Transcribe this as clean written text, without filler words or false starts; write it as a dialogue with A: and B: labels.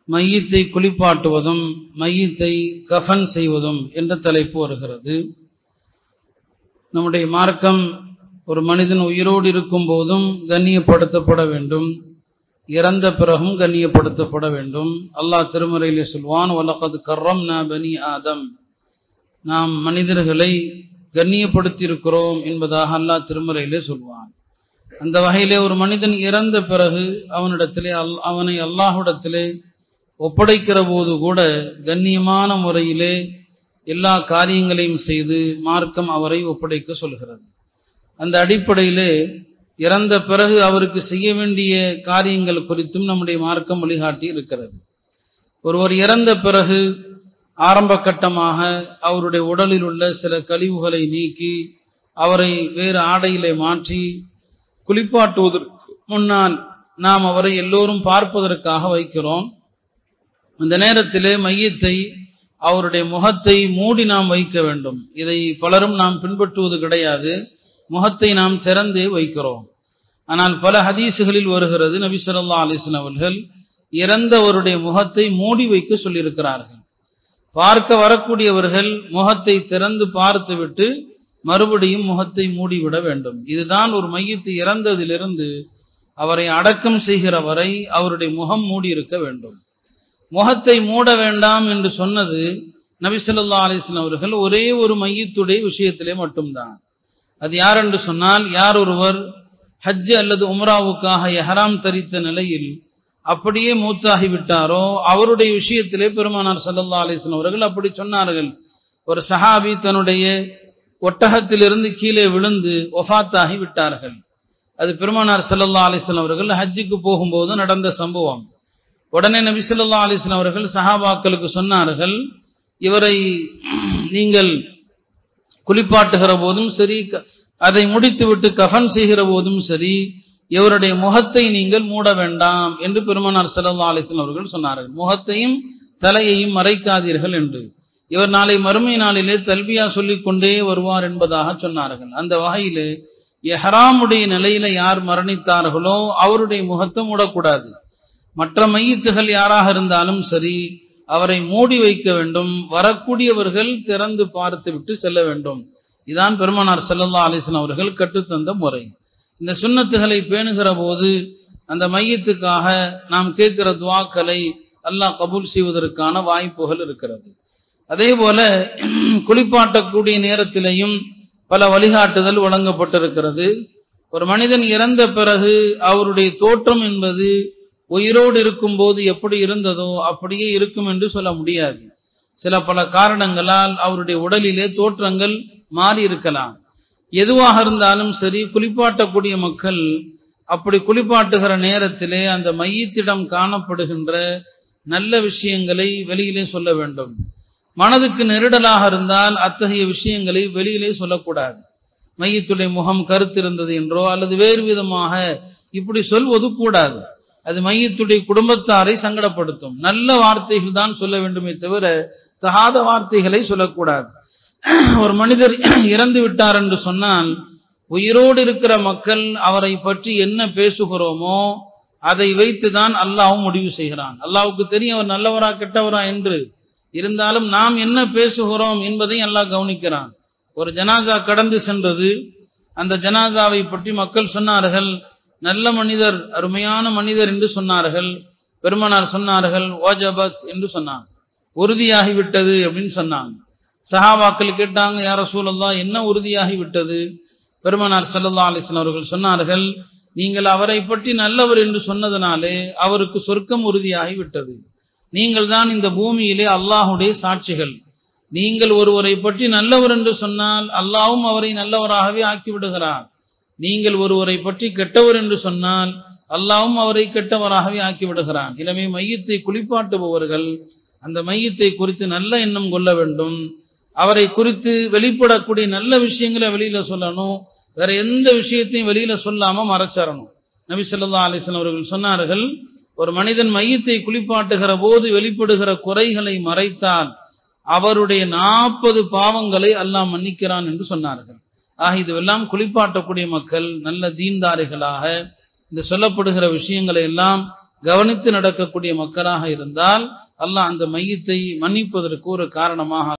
A: மையத்தை குளிப்பாட்டுவதும் மையத்தை கஃன் செய்வதும் என்ற தலைப்பு வருகிறது. நம்முடைய மார்க்கம் ஒரு மனிதன் உயிரோடு இருக்கும் போதும் கண்ணியப்படுத்தப்பட வேண்டும், இறந்த பிறகும் கண்ணியப்படுத்தப்பட வேண்டும். அல்லாஹ் திருமறையிலே சொல்வான், வலகத் கர்ரம்னா பனி ஆதம், நாம் மனிதர்களை கண்ணியப்படுத்தி இருக்கிறோம் என்பதாக அல்லாஹ் திருமறையிலே சொல்வான். அந்த வகையிலே ஒரு மனிதன் இறந்த பிறகு அவனை அல்லாஹ்விடத்திலே ஒப்படைக்கிற போது கூட கண்ணியமான முறையிலே எல்லா காரியங்களையும் செய்து மார்க்கம் அவரை ஒப்படைக்க சொல்கிறது. அந்த அடிப்படையிலே இறந்த பிறகு அவருக்கு செய்ய வேண்டிய காரியங்கள் குறித்தும் நம்முடைய மார்க்கம் வழிகாட்டி இருக்கிறது. ஒருவர் இறந்த பிறகு ஆரம்ப கட்டமாக அவருடைய உடலில் உள்ள சில கழிவுகளை நீக்கி அவரை வேறு ஆடையிலே மாற்றி குளிப்பாட்டுவதற்கு முன்னால் நாம் அவரை எல்லோரும் பார்ப்பதற்காக வைக்கிறோம். அந்த நேரத்திலே மையத்தை அவருடைய முகத்தை மூடி நாம் வைக்க வேண்டும். இதை பலரும் நாம் பின்பற்றுவது கிடையாது. முகத்தை நாம் திறந்தே வைக்கிறோம். ஆனால் பல ஹதீசுகளில் வருகிறது, நபி ஸல்லல்லாஹு அலைஹி வஸல்லம் அவர்கள் இறந்தவருடைய முகத்தை மூடி வைக்க சொல்லியிருக்கிறார்கள். பார்க்க வரக்கூடியவர்கள் முகத்தை திறந்து பார்த்துவிட்டு மறுபடியும் முகத்தை மூடிவிட வேண்டும். இதுதான் ஒரு மையத்து இறந்ததிலிருந்து அவரை அடக்கம் செய்கிற வரை அவருடைய முகம் மூடி இருக்க வேண்டும். முகத்தை மூட வேண்டாம் என்று சொன்னது நபி ஸல்லல்லாஹு அலைஹி வஸல்லம் அவர்கள் ஒரே ஒரு மையத்துடைய விஷயத்திலே மட்டும்தான். அது யார் என்று சொன்னால், யார் ஒருவர் ஹஜ் அல்லது உம்ராவுக்காக இஹ்ராம் தரித்த நிலையில் அப்படியே மூத்தாகிவிட்டாரோ அவருடைய விஷயத்திலே பெருமானார் ஸல்லல்லாஹு அலைஹி வஸல்லம் அவர்கள் அப்படி சொன்னார்கள். ஒரு சஹாபி தன்னுடைய ஒட்டகத்திலிருந்து கீழே விழுந்து வஃபாத்தாகி விட்டார்கள். அது பெருமானார் ஸல்லல்லாஹு அலைஹி வஸல்லம் அவர்கள் ஹஜ்ஜுக்கு போகும்போது நடந்த சம்பவம். உடனே நபி ஸல்லல்லாஹு அலைஹி வஸல்லம் அவர்கள் சஹாபாக்களுக்கு சொன்னார்கள், இவரை நீங்கள் குளிப்பாட்டுகிற போதும் சரி, அதை முடித்துவிட்டு கஃன் செய்கிற போதும் சரி, இவருடைய முகத்தை நீங்கள் மூட வேண்டாம் என்று பெருமானார் ஸல்லல்லாஹு அலைஹி வஸல்லம் அவர்கள் சொன்னார்கள். முகத்தையும் தலையையும் மறைக்காதீர்கள் என்று. இவர் நாளை மறுமை நாளிலே தல்பியா சொல்லிக் கொண்டே வருவார் என்பதாக சொன்னார்கள். அந்த வகையிலே இஹ்ராமுடைய நிலையில யார் மரணித்தார்களோ அவருடைய முகத்தை மூடக்கூடாது. மற்ற மையத்துகள் யாராக இருந்தாலும் சரி அவரை மூடி வைக்க வேண்டும். வரக்கூடியவர்கள் திறந்து பார்த்து விட்டு செல்ல வேண்டும். இதான் பெருமானார் ஸல்லல்லாஹு அலைஹி வஸல்லம் அவர்கள் கற்றுத்தந்த முறை. இந்த சுன்னத்துகளை பேணுகிற போது அந்த மையத்துக்காக நாம் கேட்கிற துஆக்களை அல்லாஹ் கபூல் செய்வதற்கான வாய்ப்புகள் இருக்கிறது. அதே போல குளிப்பாட்டக்கூடிய நேரத்திலேயும் பல வழிகாட்டுதல் வழங்கப்பட்டிருக்கிறது. ஒரு மனிதன் இறந்த பிறகு அவருடைய தோற்றம் என்பது உயிரோடு இருக்கும் போது எப்படி இருந்ததோ அப்படியே இருக்கும் என்று சொல்ல முடியாது. சில பல காரணங்களால் அவருடைய உடலிலே தோற்றங்கள் மாறி இருக்கலாம். எதுவாக இருந்தாலும் சரி, குளிப்பாட்டக்கூடிய மக்கள் அப்படி குளிப்பாட்டுகிற நேரத்திலே அந்த மையத்திடம் காணப்படுகின்ற நல்ல விஷயங்களை வெளியிலே சொல்ல வேண்டும். மனதுக்கு நெருடலாக இருந்தால் அத்தகைய விஷயங்களை வெளியிலே சொல்லக்கூடாது. மையத்துடைய முகம் கருத்திருந்தது என்றோ அல்லது வேறு விதமாக இப்படி சொல்வது கூடாது. அது மையத்துடைய குடும்பத்தாரை சங்கடப்படுத்தும். நல்ல வார்த்தைகள் தான் சொல்ல வேண்டுமே தவிர தகாத வார்த்தைகளை சொல்லக்கூடாது. ஒரு மனிதர் இறந்து விட்டார் என்று சொன்னால் உயிரோடு இருக்கிற மக்கள் அவரை பற்றி என்ன பேசுகிறோமோ அதை வைத்துதான் அல்லாஹ்வும் முடிவு செய்கிறான். அல்லாஹ்வுக்கு தெரியும் அவர் நல்லவரா கெட்டவரா என்று. இருந்தாலும் நாம் என்ன பேசுகிறோம் என்பதை அல்லாஹ் கவனிக்கிறான். ஒரு ஜனாசா கடந்து சென்றது, அந்த ஜனாசாவை பற்றி மக்கள் சொன்னார்கள், நல்ல மனிதர், அருமையான மனிதர் என்று சொன்னார்கள். பெருமானார் சொன்னார்கள், வஜபத் என்று சொன்னாங்க, உறுதியாகிவிட்டது அப்படின்னு சொன்னாங்க. சஹாபாக்கள் கேட்டாங்க, யா ரசூலல்லாஹ் என்ன உறுதியாகிவிட்டது? பெருமானார் ஸல்லல்லாஹு அலைஹி வஸல்லம் அவர்கள் சொன்னார்கள், நீங்கள் அவரை பற்றி நல்லவர் என்று சொன்னதனாலே அவருக்கு சொர்க்கம் உறுதியாகிவிட்டது. நீங்கள் தான் இந்த பூமியிலே அல்லாஹ்வுடைய சாட்சிகள். நீங்கள் ஒருவரை பற்றி நல்லவர் என்று சொன்னால் அல்லாஹ்வும் அவரை நல்லவராகவே ஆக்கிவிடுகிறார். நீங்கள் ஒருவரை பற்றி கெட்டவர் என்று சொன்னால் அல்லாஹ்வும் அவரை கெட்டவராகவே ஆக்கிவிடுகிறான். எனவே மையத்தை குளிப்பாட்டுபவர்கள் அந்த மையத்தை குறித்து நல்ல எண்ணம் கொள்ள வேண்டும். அவரை குறித்து வெளிப்படக்கூடிய நல்ல விஷயங்களை வெளியில சொல்லணும். வேற எந்த விஷயத்தையும் வெளியில சொல்லாம மறைச்சரணும். நபி ஸல்லல்லாஹு அலைஹி வஸல்லம் அவர்கள் சொன்னார்கள், ஒரு மனிதன் மையத்தை குளிப்பாட்டுகிற போது வெளிப்படுகிற குறைகளை மறைத்தால் அவருடைய 40 பாவங்களை அல்லாஹ் மன்னிக்கிறான் என்று சொன்னார்கள். ஆக இதுவெல்லாம் குளிப்பாட்டக்கூடிய மக்கள் நல்ல தீன்தாரிகளாக இந்த சொல்லப்படுகிற விஷயங்களை எல்லாம் கவனித்து நடக்கக்கூடிய மக்களாக இருந்தால் அல்லாஹ் அந்த மையத்தை மன்னிப்பதற்கு ஒரு காரணமாக